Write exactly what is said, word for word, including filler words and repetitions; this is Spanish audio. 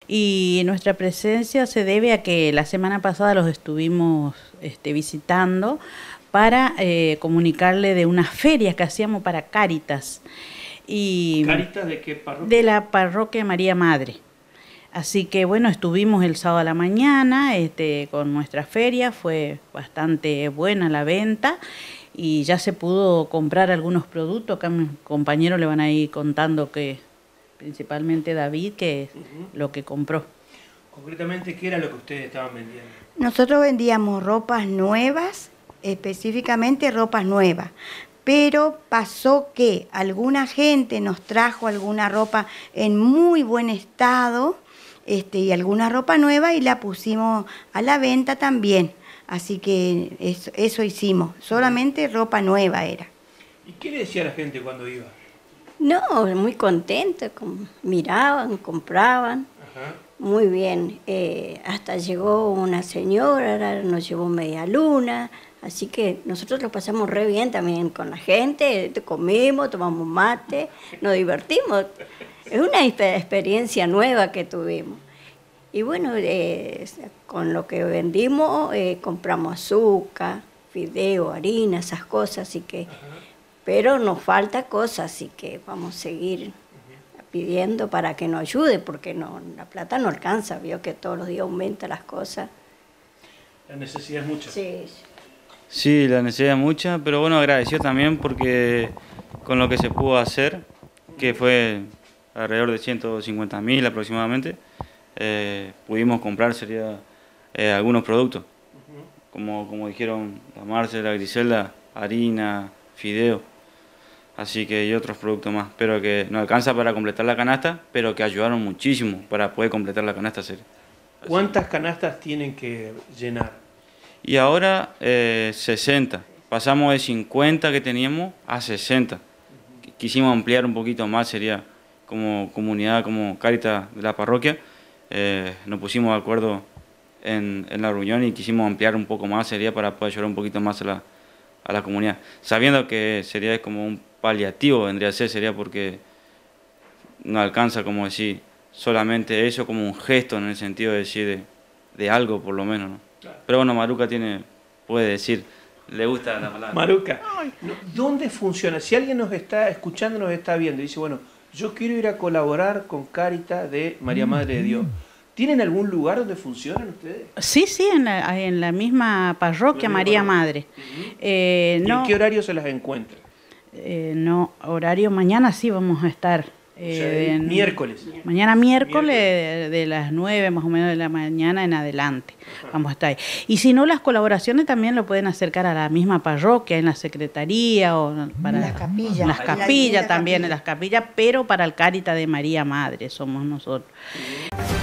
Y nuestra presencia se debe a que la semana pasada los estuvimos este, visitando para eh, comunicarle de unas ferias que hacíamos para Cáritas. Y ¿Cáritas de qué parroquia? De la parroquia María Madre. Así que bueno, estuvimos el sábado a la mañana este, con nuestra feria, fue bastante buena la venta y ya se pudo comprar algunos productos. Acá mis compañeros le van a ir contando que, principalmente David, que es uh-huh. lo que compró. Concretamente, ¿qué era lo que ustedes estaban vendiendo? Nosotros vendíamos ropas nuevas, específicamente ropas nuevas. Pero pasó que alguna gente nos trajo alguna ropa en muy buen estado este, y alguna ropa nueva y la pusimos a la venta también. Así que eso, eso hicimos, solamente ropa nueva era. ¿Y qué le decía a la gente cuando iba? No, muy contenta, miraban, compraban, ajá. Muy bien. Eh, hasta llegó una señora, nos llevó media luna. Así que nosotros lo pasamos re bien también con la gente, comimos, tomamos mate, nos divertimos. Es una experiencia nueva que tuvimos. Y bueno, eh, con lo que vendimos, eh, compramos azúcar, fideo, harina, esas cosas, así que, pero nos falta cosas, así que vamos a seguir pidiendo para que nos ayude, porque no, la plata no alcanza, vio que todos los días aumentan las cosas. La necesidad es mucha. Sí. Sí, la necesidad es mucha, pero bueno, agradecido también porque con lo que se pudo hacer, que fue alrededor de ciento cincuenta mil aproximadamente, eh, pudimos comprar sería, eh, algunos productos, uh-huh. como, como dijeron la Marce, la Griselda, harina, fideo, así que y otros productos más, pero que no alcanza para completar la canasta, pero que ayudaron muchísimo para poder completar la canasta. Sería. ¿Cuántas canastas tienen que llenar? Y ahora eh, sesenta, pasamos de cincuenta que teníamos a sesenta. Quisimos ampliar un poquito más, sería como comunidad, como Cáritas de la parroquia, eh, nos pusimos de acuerdo en, en la reunión y quisimos ampliar un poco más, sería para poder ayudar un poquito más a la, a la comunidad, sabiendo que sería como un paliativo, vendría a ser, sería porque no alcanza, como decir, solamente eso como un gesto en el sentido de decir de, de algo por lo menos, ¿no? Pero bueno, Maruca tiene, puede decir, le gusta la palabra. Maruca, ¿dónde funciona? Si alguien nos está escuchando, nos está viendo y dice, bueno, yo quiero ir a colaborar con Cáritas de María Madre de Dios, ¿tienen algún lugar donde funcionan ustedes? Sí, sí, en la, en la misma parroquia María Madre. Uh-huh. eh, ¿Y no, en qué horario se las encuentran? Eh, no, horario mañana sí vamos a estar. O sea, eh, en, miércoles. Mañana miércoles, miércoles. De, de las nueve más o menos de la mañana en adelante. Ajá. Vamos a estar ahí. Y si no, las colaboraciones también lo pueden acercar a la misma parroquia, en la secretaría o para las capillas. En las capillas también, capilla. En las capillas, pero para el Cáritas de María Madre somos nosotros. Sí.